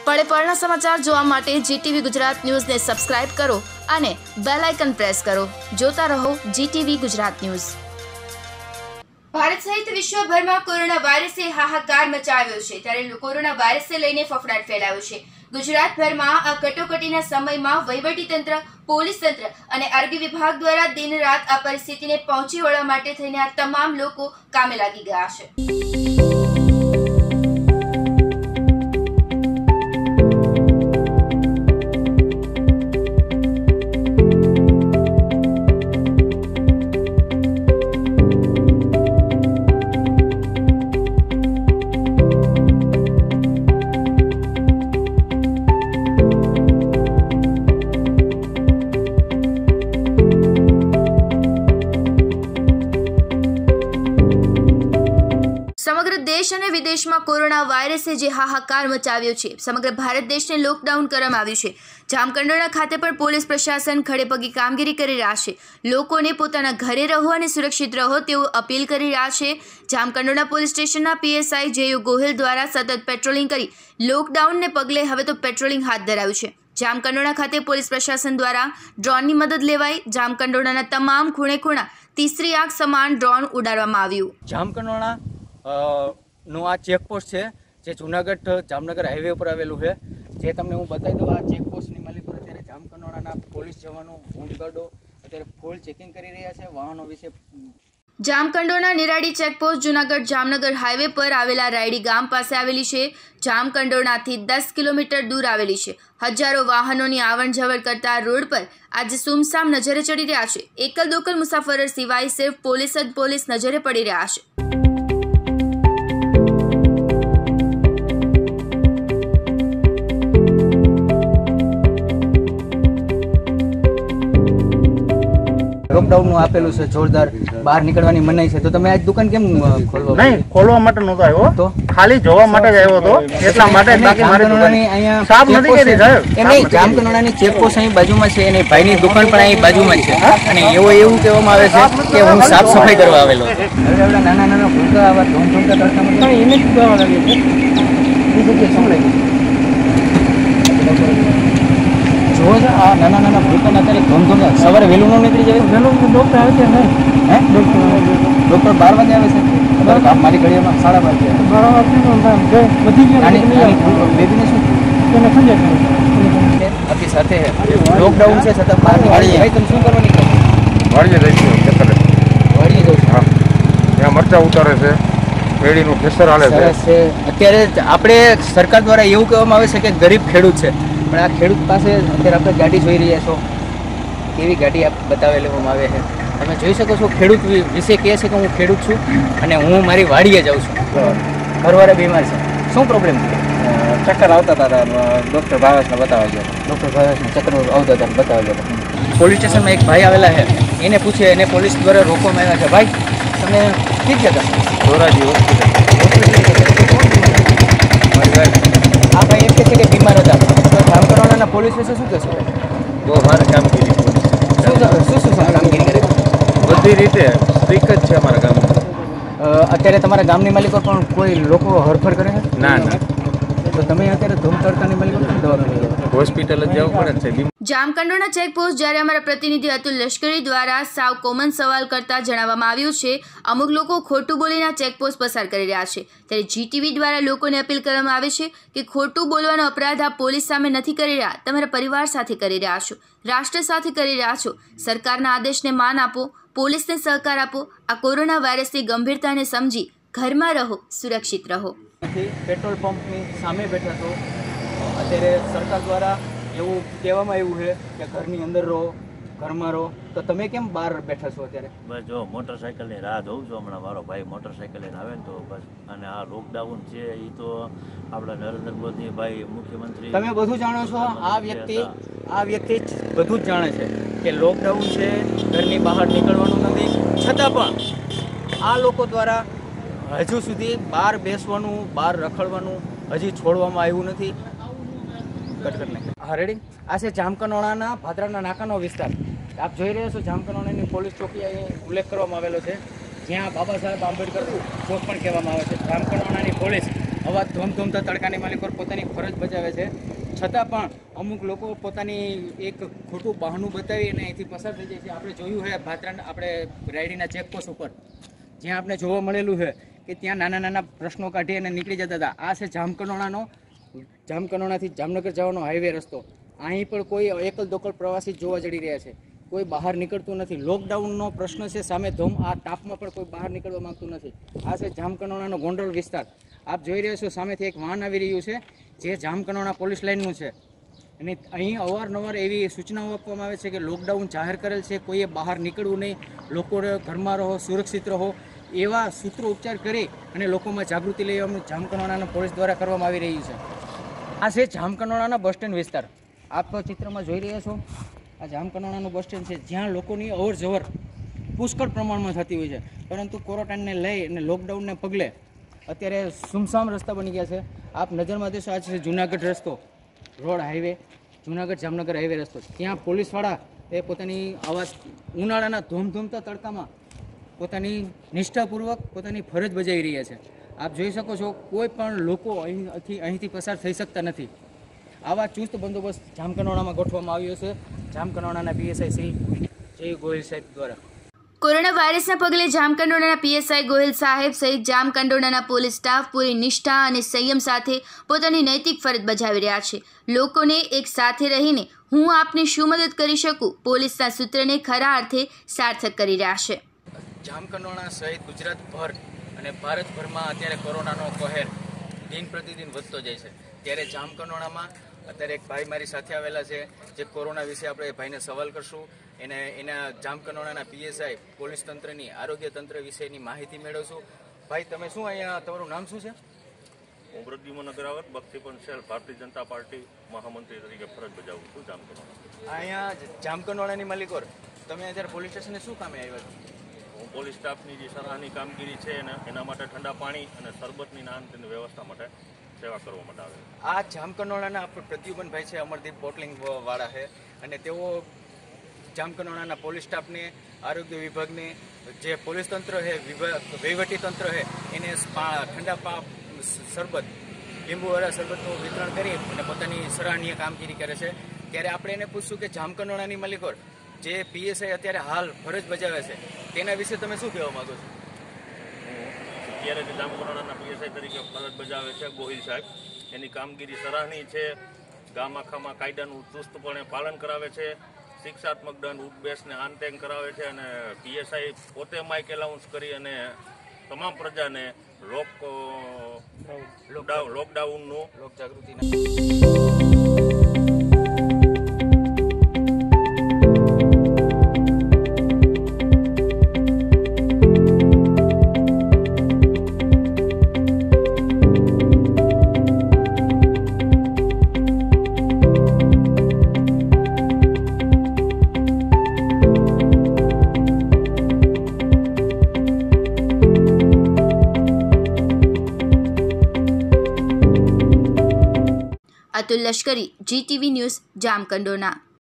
પળે પળના સમાચાર જોવા માટે જીટીવી ગુજરાત ન્યૂઝને સબસ્ક્રાઇબ કરો અને બેલ આઇકન પ્રેસ કરો. જોતા રહો જીટીવી ગુજરાત ન્યૂઝ. ભારત સહિત વિશ્વભરમાં કોરોના વાયરસે હાહાકાર મચાવ્યો છે, ત્યારે કોરોના વાયરસને લઈને ફફડાટ ફેલાયો છે. ગુજરાતભરમાં આ કટોકટીના સમયમાં વહીવટીતંત્ર, પોલીસ તંત્ર અને આરોગ્ય વિભાગ દ્વારા દિન રાત આ પરિસ્થિતિને પહોંચી વળવા માટે થઈને આ તમામ લોકો કામે લાગી ગયા છે. સમગ્ર દેશ અને વિદેશમાં કોરોના વાયરસે જે હાહાકાર મચાવ્યો છે, સમગ્ર ભારત દેશને લોકડાઉન કરવામાં આવ્યું છે. જામકંડોરણા ખાતે પણ પોલીસ પ્રશાસન ખડેપગે કામગીરી કરી રહ્યા છે. લોકોને પોતાના ઘરે રહો અને સુરક્ષિત રહો તેવું અપીલ કરી રહ્યા છે. જામકંડોરણા પોલીસ સ્ટેશનના પીએસઆઈ જેયુ ગોહિલ દ્વારા સતત પેટ્રોલિંગ કરી લોકડાઉનને પગલે હવે તો પેટ્રોલિંગ હાથ ધરાયું છે. જામકંડોરણા ખાતે પોલીસ પ્રશાસન દ્વારા ડ્રોનની મદદ લેવાઈ. જામકંડોરણાના તમામ ખૂણે ખૂણા તીસરી આંખ સમાન ડ્રોન ઉડાડવામાં આવ્યું. જામકંડોરણા નું આ ચેકપોસ્ટ છે જે જુનાગઢ જામનગર હાઈવે ઉપર આવેલું છે. જે તમને હું બતાવી દઉં, આ ચેકપોસ્ટની માલિક પર અત્યારે જામકંડોરણાના પોલીસ જવાનો, હોમગાર્ડો અત્યારે ફૂલ ચેકિંગ કરી રહ્યા છે વાહનો વિશે. જામકંડોરણા નિરાડી ચેકપોસ્ટ જુનાગઢ જામનગર હાઈવે પર આવેલા રાયડી ગામ પાસે આવેલી છે. જામકંડોરણાથી 10 કિલોમીટર દૂર આવેલી છે. હજારો વાહનોની આવન જવર કરતા રોડ પર આજે સુમસામ નજરે ચડી રહ્યા છે. એકલ દોકલ મુસાફરો સિવાય સિર્ફ પોલીસ જ પોલીસ નજરે પડી રહ્યા છે. લોકડાઉન નું આપેલું છે જોરદાર, બહાર નીકળવાની મનાઈ છે, તો તમે આજ દુકાન કેમ ખોલવા? નહીં, ખોલવા માટે નહોતો આવ્યો, તો ખાલી જોવા માટે જ આવ્યો હતો. એટલા માટે અહીંયા સાફ નથી કરી સાહેબ. એમ નહીં, જામકંડોરણાની ચેકપોસ્ટ અહીં બાજુમાં છે અને ભાઈની દુકાન પણ અહીં બાજુમાં છે અને એવું કહેવામાં આવે છે કે હું સાફ સફાઈ કરવા આવેલો હતો. નાના નાના ભૂલકા આવા ધોમધોમતા કરતા એને જ કહેવા લાગ્યું છે. બીજું કે શું લાગ્યું જો આ નાના નાના ભૂલકાને અત્યારે ધોમધોમતા સવારે વહેલું ન નીકળી જાય? વહેલું ડૉક્ટર આવે છે નહીં? હે ડૉક્ટર 12 વાગે આવે છે? તમારું કામ મારી ઘડીમાં 12:30 વધી ગયો. બેબીને શું એને ખંજે આપણી સાથે લોકડાઉન છે છતાં બહાર નીકળી. ભાઈ તમે શું કરવાની કહો? વાડીએ જઈશું, ખેતરે વાડીએ જવું છું. હા, ત્યાં મરચાં ઉતારે છે, પેઢીનું ખેતર હાલે છે. અત્યારે આપણે સરકાર દ્વારા એવું કહેવામાં આવે છે કે ગરીબ ખેડૂત છે, પણ આ ખેડૂત પાસે અત્યારે આપણે ગાડી જોઈ રહ્યા છો, કેવી ગાડી બતાવી લેવામાં આવે છે. તમે જોઈ શકો છો ખેડૂત વિશે કહે છે કે હું ખેડૂત છું અને હું મારી વાડીએ જાઉં છું. ઘરવાળા બીમાર છે, શું પ્રોબ્લેમ છે? ચક્કર આવતા હતા, ડૉક્ટર ભાવેશને બતાવવા ગયા. ડૉક્ટર ભાવેશને ચક્કર આવતા હતા, બતાવવા ગયા. પોલીસ સ્ટેશનમાં એક ભાઈ આવેલા છે, એને પૂછે, એને પોલીસ દ્વારા રોકવામાં આવ્યા છે. ભાઈ તમે કઈ જગ્યા? ધોરાજી હોસ્પિટલ. આ ભાઈ એમ કહે છે કે બીમાર હતા. તો જામકંડોરણાના પોલીસ વિશે શું કહેશો? બહુ સારી કામગીરી. શું કામગીરી કરી? બધી રીતે સ્ટ્રીક જ છે અમારા ગામમાં. અત્યારે તમારા ગામની માલિકો પણ કોઈ લોકો હરફર કરે છે? ના ના, તો તમે અત્યારે ધૂમ તડકાની માલિકો દવાખાને હોસ્પિટલ જ જવું પડે છે. જામકંડોરણા ચેકપોસ્ટ જ્યારે અમારા પ્રતિનિધિ અતુલ લશ્કરી દ્વારા સાવ કોમન સવાલ કરતા જણાવવામાં આવ્યું છે અમુક લોકો ખોટું બોલીને ચેકપોસ્ટ પસાર કરી રહ્યા છે, ત્યારે જીટીવી દ્વારા લોકોને અપીલ કરવામાં આવે છે કે ખોટું બોલવાનો અપરાધ આપ પોલીસ સામે નથી કરી રહ્યા, તમારા પરિવાર સાથે કરી રહ્યા છો, રાષ્ટ્ર સાથે કરી રહ્યા છો. સરકારના આદેશને માન આપો, પોલીસને સહકાર આપો. આ કોરોના વાયરસની ગંભીરતાને સમજી ઘરમાં રહો, સુરક્ષિત રહો. પેટ્રોલ પંપની સામે બેઠા છો. અત્યારે સરકાર દ્વારા એવું કહેવામાં આવ્યું છે કે ઘરની અંદર રહો, ઘરમાં રહો, તો તમે કેમ બહાર બેઠા છો અત્યારે? બસ જો મોટરસાઇકલની રાહ જોઉં છું. હમણાં મારો ભાઈ મોટરસાઇકલ લઈને આવે ને તો બસ. અને આ લોકડાઉન છે એ તો આપણા નરેન્દ્ર મોદી ભાઈ મુખ્યમંત્રી, તમે બધું જાણો છો. આ વ્યક્તિ બધું જ જાણે છે કે લોકડાઉન છે, ઘરની બહાર નીકળવાનું નથી, છતાં પણ આ લોકો દ્વારા હજુ સુધી બહાર બેસવાનું, બહાર રખડવાનું હજી છોડવામાં આવ્યું નથી. હા રેડી. આ છે જામકંડોરણાના ભાદરાના નાકાનો વિસ્તાર. આપ જોઈ રહ્યા છો જામકંડોરણાની પોલીસ ચોકી અહીં ઉલ્લેખ કરવામાં આવેલો છે, જ્યાં બાબા સાહેબ આંબેડકર ચોક પણ કહેવામાં આવે છે. જામકંડોરણાની પોલીસ આવા ધોમધોમતા તડકાની માલિકો પોતાની ફરજ બજાવે છે, છતાં પણ અમુક લોકો પોતાની એક ખોટું બહાનું બતાવી અને અહીંથી પસાર થઈ જાય છે. આપણે જોયું છે ભાત્રાના આપણે રાયડીના ચેકપોસ્ટ ઉપર જ્યાં આપણે જોવા મળેલું છે કે ત્યાં નાના નાના પ્રશ્નો કાઢી અને નીકળી જતા હતા. આ છે જામકંડોરણાથી જામનગર જવાનો હાઈવે રસ્તો. અહીં પણ કોઈ એકલ દોકલ પ્રવાસી જોવા જડી રહ્યા છે, કોઈ બહાર નીકળતું નથી. લોકડાઉનનો પ્રશ્ન છે સામે ધોમ, આ તાપમાં પણ કોઈ બહાર નીકળવા માંગતું નથી. આ છે જામકંડોરણાનો ગોંડલ વિસ્તાર. આપ જોઈ રહ્યા છો સામેથી એક વાહન આવી રહ્યું છે જે જામકંડોરણા પોલીસ લાઇનનું છે અને અહીં અવારનવાર એવી સૂચનાઓ આપવામાં આવે છે કે લોકડાઉન જાહેર કરેલ છે, કોઈએ બહાર નીકળવું નહીં, લોકો ઘરમાં રહો, સુરક્ષિત રહો, એવા સૂત્રો ઉચ્ચાર કરી અને લોકોમાં જાગૃતિ લેવાનું જામકંડોરણાના પોલીસ દ્વારા કરવામાં આવી રહ્યું છે. આ છે જામકંડોરણાના બસ સ્ટેન્ડ વિસ્તાર. આપ ચિત્રમાં જોઈ રહ્યા છો આ જામકંડોરણાનું બસ સ્ટેન્ડ છે જ્યાં લોકોની અવર જવર પુષ્કળ પ્રમાણમાં થતી હોય છે, પરંતુ ક્વોરન્ટાઇનને લઈ અને લોકડાઉનને પગલે અત્યારે સુમસામ રસ્તા બની ગયા છે. આપ નજરમાં દેશો આ છે જુનાગઢ રસ્તો, road highway, Junagadh Jamnagar highway રસ્તો. ત્યાં પોલીસવાળા એ પોતાની આવા ઉનાળાના ધોમધોમતા તડકામાં પોતાની નિષ્ઠાપૂર્વક પોતાની ફરજ બજાવી રહ્યા છે. આપ જોઈ શકો છો કોઈ પણ લોકો અહીંથી પસાર થઈ શકતા નથી. આવા ચુસ્ત બંદોબસ્ત જામકંડોરણામાં ગોઠવવામાં આવ્યો છે જામકંડોરણાના PSI શ્રી જય ગોહિલ સાહેબ દ્વારા. કોરોના વાયરસના પગલે જામકંડોરણાના PSI ગોહિલ સાહેબ સહિત જામકંડોરણાના પોલીસ સ્ટાફ પૂરી નિષ્ઠા અને સંયમ સાથે પોતાની નૈતિક ફરજ બજાવી રહ્યા છે. લોકોને એક સાથે રહીને હું આપની શું મદદ કરી શકું પોલીસના સૂત્રને ખરા અર્થે સાર્થક કરી રહ્યા છે. જામકંડોરણા સહિત ગુજરાતભર અને ભારતભરમાં અત્યારે કોરોનાનો કહેર દિન પ્રતિદિન વધતો જાય છે. ત્યારે જામકંડોરણામાં અત્યારે એક ભાઈ મારી સાથે આવેલા છે જે કોરોના વિશે આપણે ભાઈને સવાલ કરશું, એના જામકંડોરણાના PSI પોલીસ તંત્રની આરોગ્ય તંત્ર વિશેની માહિતી મેળવશું. ભાઈ તમે શું અહીંયા તમારું નામ શું છે? હું પ્રદ્યુમન અગ્રવાલ બક્ષીપંચ સેલ ભારતીય જનતા પાર્ટી મહામંત્રી તરીકે ફરજ બજાવું છું જામકંડોરણા. અહીંયા જામકંડોરણાની માલિકોર તમે અત્યારે પોલીસ સ્ટેશને શું કામે આવ્યા છો? હું પોલીસ સ્ટાફની જે સરાહની કામગીરી છે એના માટે ઠંડા પાણી અને શરબતની નાની વ્યવસ્થા માટે સેવા કરવા માટે આવે. આ જામકંડોરણાના પ્રદ્યુમનભાઈ છે, અમરદીપ બોટલિંગ વાળા છે અને તેઓ જામકંડોરણાના પોલીસ સ્ટાફને, આરોગ્ય વિભાગને, જે પોલીસ તંત્ર છે, વહીવટી તંત્ર છે એને ઠંડા શરબત, લીંબુવાળા શરબતનું વિતરણ કરી અને પોતાની સરાહનીય કામગીરી કરે છે. ત્યારે આપણે એને પૂછશું કે જામકંડોરણાની માલિકો જે PSI અત્યારે હાલ ફરજ બજાવે છે તેના વિશે તમે શું કહેવા માંગો છો? અત્યારે જે જામકંડોરણાના PSI તરીકે ફરજ બજાવે છે ગોહિલ સાહેબ, એની કામગીરી સરાહનીય છે. ગામ આખામાં કાયદાનું ચુસ્તપણે પાલન કરાવે છે, શિક્ષાત્મક દંડ ઉઠબેસને આનતેન કરાવે છે અને PSI પોતે માઇક એલાઉન્સ કરી અને તમામ પ્રજાને લોકડાઉનનું લોકજાગૃતિના અતુલ લશ્કરી, GTV ન્યૂઝ, જામકંડોરણા.